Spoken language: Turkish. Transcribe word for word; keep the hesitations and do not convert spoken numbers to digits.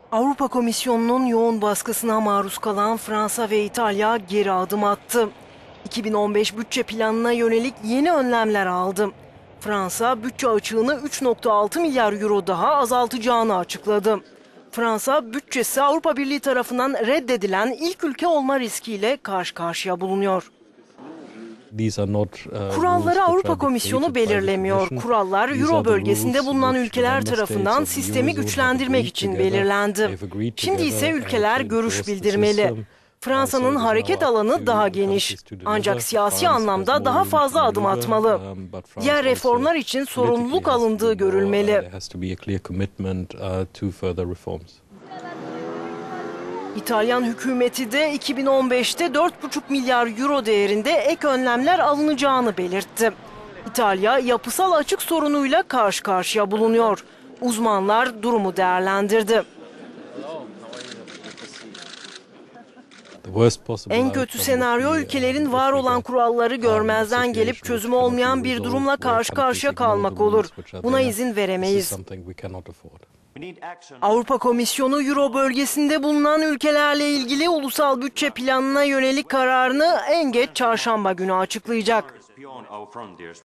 Avrupa Komisyonu'nun yoğun baskısına maruz kalan Fransa ve İtalya geri adım attı. iki bin on beş bütçe planına yönelik yeni önlemler aldı. Fransa bütçe açığını üç nokta altı milyar euro daha azaltacağını açıkladı. Fransa bütçesi Avrupa Birliği tarafından reddedilen ilk ülke olma riskiyle karşı karşıya bulunuyor. Kuralları Avrupa Komisyonu belirlemiyor. Kurallar Euro bölgesinde bulunan ülkeler tarafından sistemi güçlendirmek için belirlendi. Şimdi ise ülkeler görüş bildirmeli. Fransa'nın hareket alanı daha geniş. Ancak siyasi anlamda daha fazla adım atmalı. Diğer reformlar için sorumluluk alındığı görülmeli. İtalyan hükümeti de iki bin on beşte dört buçuk milyar euro değerinde ek önlemler alınacağını belirtti. İtalya yapısal açık sorunuyla karşı karşıya bulunuyor. Uzmanlar durumu değerlendirdi. En kötü senaryo ülkelerin var olan kuralları görmezden gelip çözümü olmayan bir durumla karşı karşıya kalmak olur. Buna izin veremeyiz. Avrupa Komisyonu Euro bölgesinde bulunan ülkelerle ilgili ulusal bütçe planına yönelik kararını en geç çarşamba günü açıklayacak.